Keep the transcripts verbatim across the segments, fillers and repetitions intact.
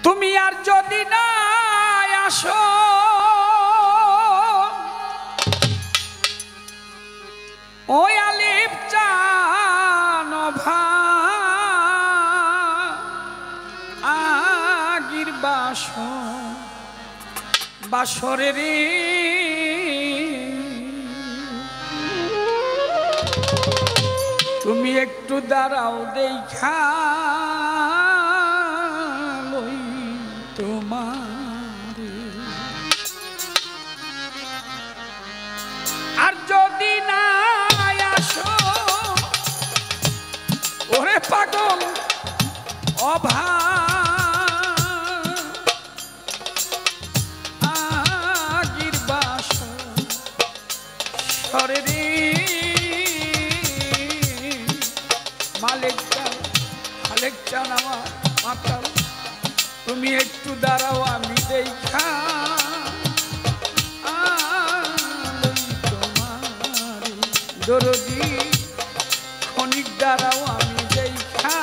তুমি আর যদি না আসো ওই আলিফ চান আগির বাসর বাসরের তুমি একটু দাঁড়াও দেখা লই তোমার আর যদি না আসো ওরে পাগল অভা আগির বাসর সরে মালিক চান মালিক চান আমার মাতাল তুমি একটু দাঁড়াও আমি দেখা তোমার দরদি ক্ষণিক দাঁড়াও আমি দেখা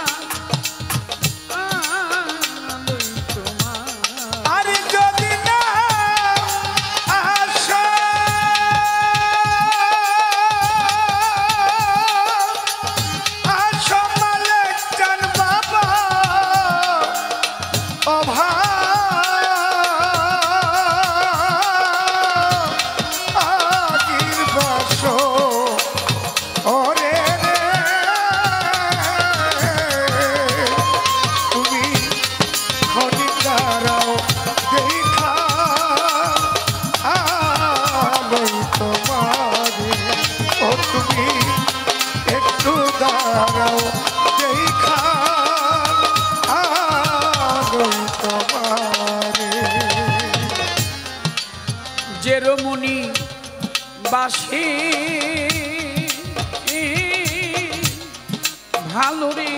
যেরমনি বাসে ভালো রে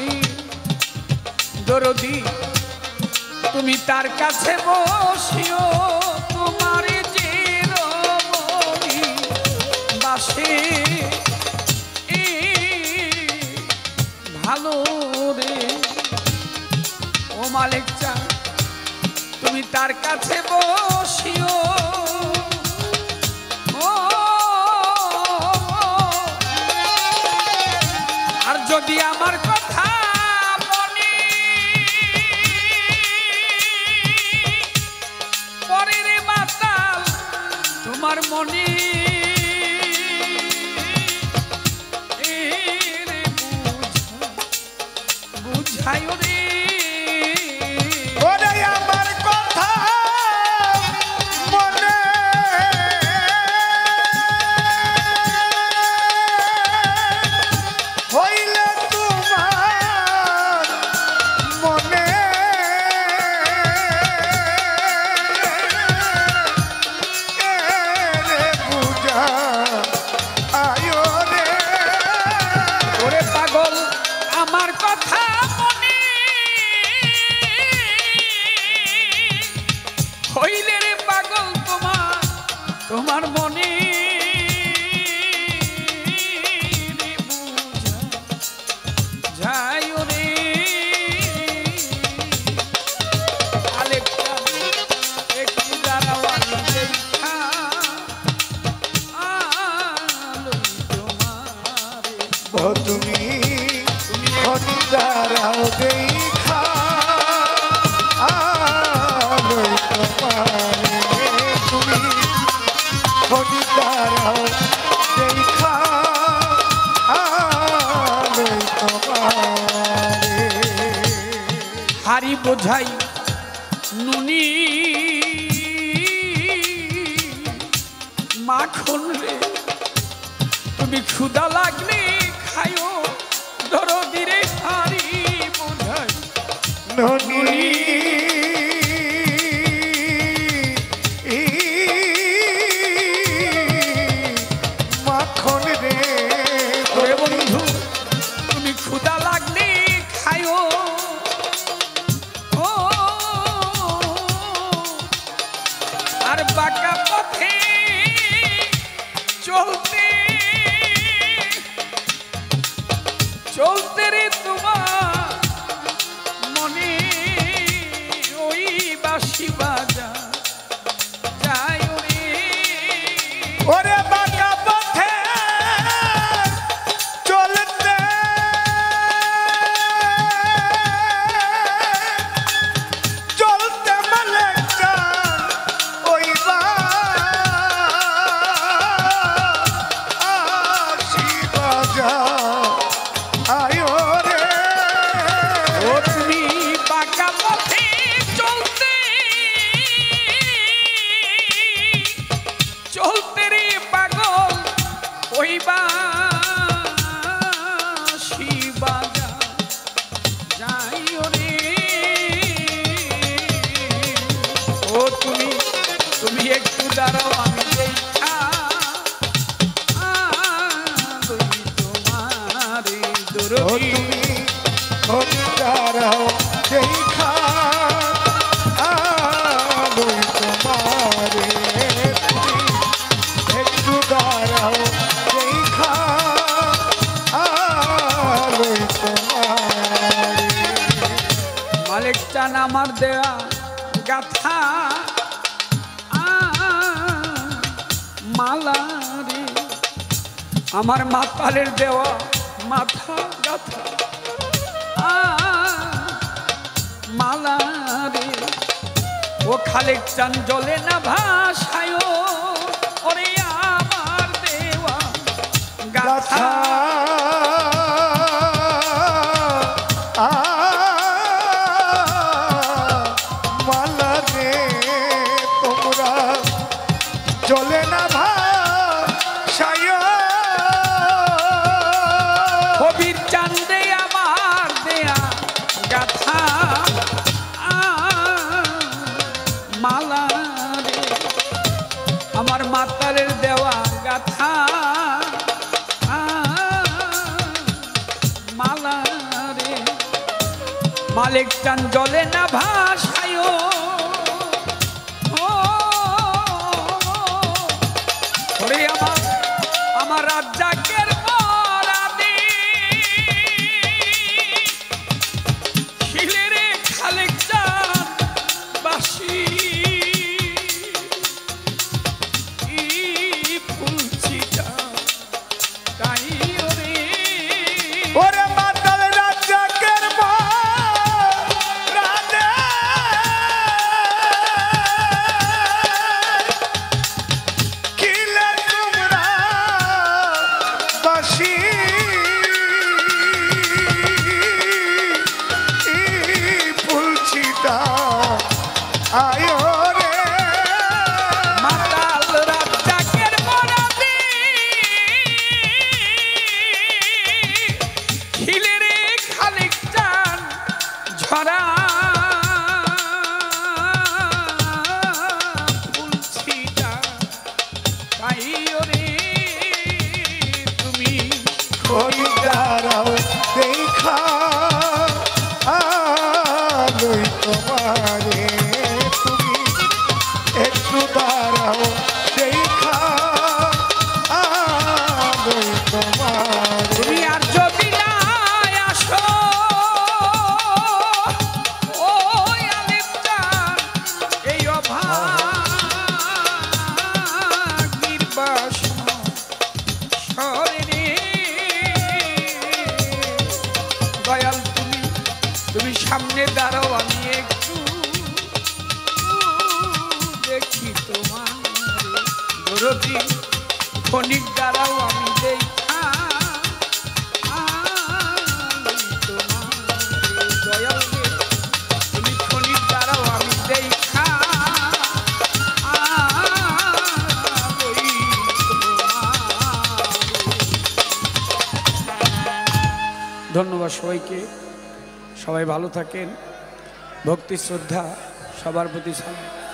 দরদি তুমি তার কাছে বসিও তোমার যেরমনি বাসে ভালো রে ও মালিক চান তুমি তার কাছে বসিও আর যদি আমার কথা মনে পরে রে মাতাল তোমার মনে বুঝাই রে তোমার মনে যাই রে আলেকটা একটু দাঁড়াও আমি দেখা তোমার তুমি তুমি দাঁড়াও দেখা তুমি দেখা হারি বোঝাই নুনি মাখন রে তুমি ক্ষুধা লাগলে খায়ো দরদি রে হারি বোঝাই নুনি বন্ধু তুমি ক্ষুধা লাগলে খায়ো ও আর বাঁকা পথে চলতে চলতে রে তোমার মনে ও তুমি বাঁকা পথে চলতে চলতে রে পাগল ওই বাঁশি বাজা যাইও রে ও তুমি তুমি একটু দাঁড়াও আমি দেখা আলোই তোমারে ও দরদি তুমি খনি দাঁড়াও দেখা আলোই তোমারে তুমি একটু দাঁড়াও দেখা আলোই তোমারে মালিক চান আমার দেয়া গাথা মালা রে আমার মাতালের দেওয়া মাথা গাথা মালা রে ও খালেক চান জলে না ভাসায় ওরে আমার দেওয়া গাথা মালা রে তোমরা চলে না ভাসায় কবির চান্দে আমার দেয়া গাথা মালা রে আমার মাতালের দেওয়া গাথা মালা রে মালিক চান জলে না ভাসায় ওরে আমার আমার রাজ্জাকের মরাদি খিলে রে খালেক চান বাসি ফুলছিটা তাই ওরে ওরে মাতাল রাজ্জাকের মা রাধে কিলে তোমরা বাসি ফুলছিটা আয়ো রে মাতাল রাজ্জাকের মরাদি খিলে রে খালেক চান ঝরা ফুলছিটা তাই ওরে তুমি খনি দাঁড়াও দেখা আলোই তোমারে তুমি একটু দাঁড়াও দেখা আলোই তোমারে তুমি আর যদি না আসো ও আলিম চান এই অভাগ নির্বাসন শরীরে দয়াল তুমি তুমি সামনে দাঁড়াও আমি একটু দেখি তোমার দরদি ক্ষণিক দাঁড়াও আমি দেখা আলোই তোমারে দয়াল রে তুমি ক্ষণিক দাঁড়াও আমি দেখা আলোই তোমারে। ধন্যবাদ সবাইকে, সবাই ভালো থাকেন। ভক্তি শ্রদ্ধা সবার প্রতি সালাম।